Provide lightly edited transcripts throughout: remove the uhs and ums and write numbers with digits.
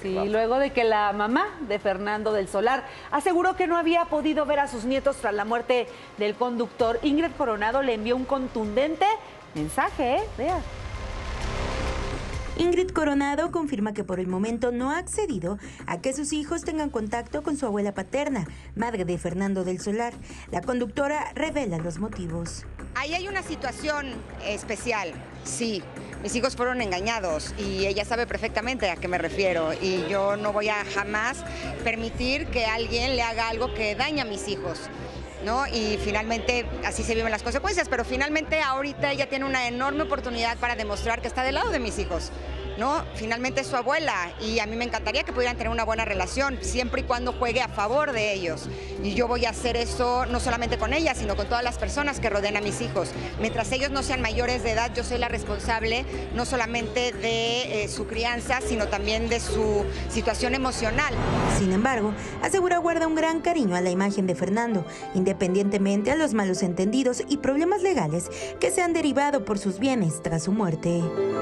Sí, luego de que la mamá de Fernando del Solar aseguró que no había podido ver a sus nietos tras la muerte del conductor, Ingrid Coronado le envió un contundente mensaje, Vea. Ingrid Coronado confirma que por el momento no ha accedido a que sus hijos tengan contacto con su abuela paterna, madre de Fernando del Solar. La conductora revela los motivos. Ahí hay una situación especial, sí. Mis hijos fueron engañados y ella sabe perfectamente a qué me refiero y yo no voy a jamás permitir que alguien le haga algo que daña a mis hijos, ¿no? Y finalmente así se viven las consecuencias, pero finalmente ahorita ella tiene una enorme oportunidad para demostrar que está del lado de mis hijos, ¿no? Finalmente es su abuela y a mí me encantaría que pudieran tener una buena relación siempre y cuando juegue a favor de ellos. Y yo voy a hacer eso no solamente con ella, sino con todas las personas que rodean a mis hijos. Mientras ellos no sean mayores de edad, yo soy la responsable no solamente de su crianza, sino también de su situación emocional. Sin embargo, asegura guarda un gran cariño a la imagen de Fernando, independientemente a los malos entendidos y problemas legales que se han derivado por sus bienes tras su muerte.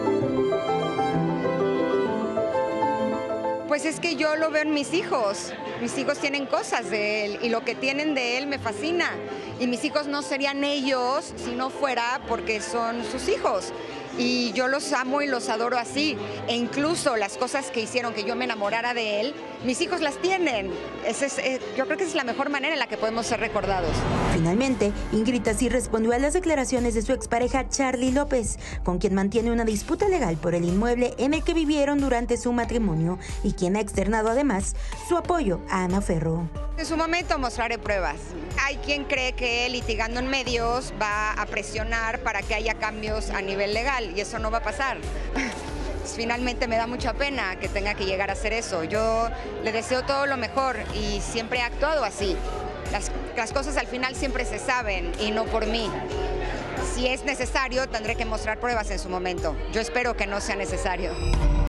Pues es que yo lo veo en mis hijos tienen cosas de él y lo que tienen de él me fascina y mis hijos no serían ellos si no fuera porque son sus hijos y yo los amo y los adoro así e incluso las cosas que hicieron que yo me enamorara de él, mis hijos las tienen. Yo creo que esa es la mejor manera en la que podemos ser recordados. Finalmente, Ingrid así respondió a las declaraciones de su expareja Charly López, con quien mantiene una disputa legal por el inmueble en el que vivieron durante su matrimonio y quien ha externado además su apoyo a Ana Ferro. En su momento mostraré pruebas. Hay quien cree que litigando en medios va a presionar para que haya cambios a nivel legal y eso no va a pasar. Finalmente me da mucha pena que tenga que llegar a hacer eso. Yo le deseo todo lo mejor y siempre he actuado así. Las cosas al final siempre se saben y no por mí. Si es necesario, tendré que mostrar pruebas en su momento. Yo espero que no sea necesario.